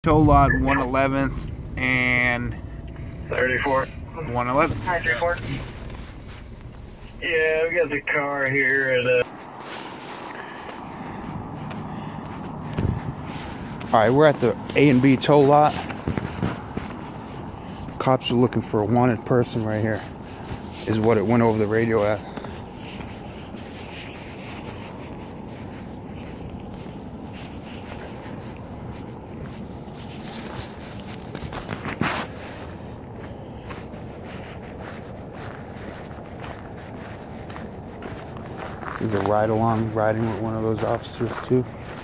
tow lot 111th and 34. 111. Hi, 34. Yeah, we got the car here at Alright, we're at the A and B tow lot. Cops are looking for a wanted person right here, is what it went over the radio at. There's a ride along riding with one of those officers too.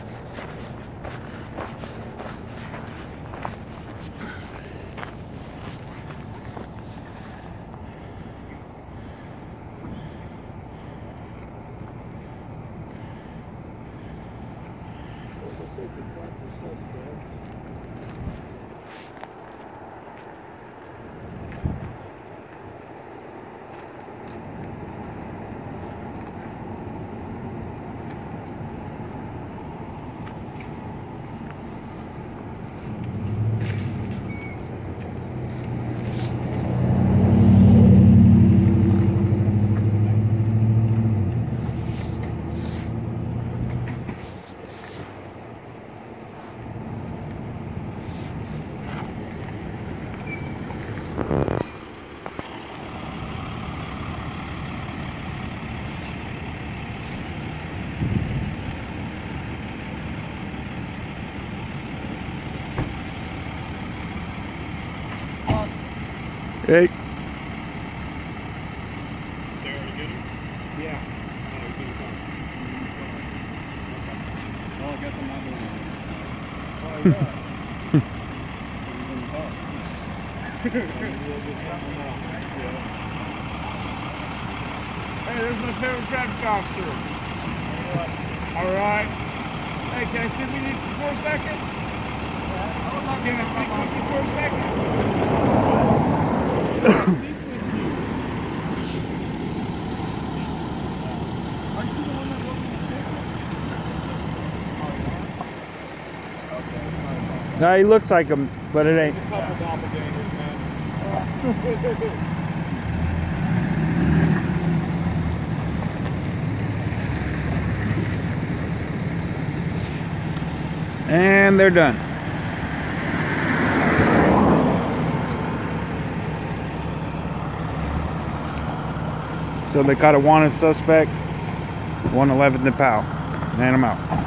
Hey. Yeah. Well, I guess I'm not doing it. Oh, yeah. Hey, there's my favorite traffic officer. All right. Hey, can I speak with you for a second? Can I speak with you for a second? No, he looks like him, but it ain't. A couple doppelgangers, man. And they're done. So they caught a wanted suspect, 111th and Powell. And I'm out.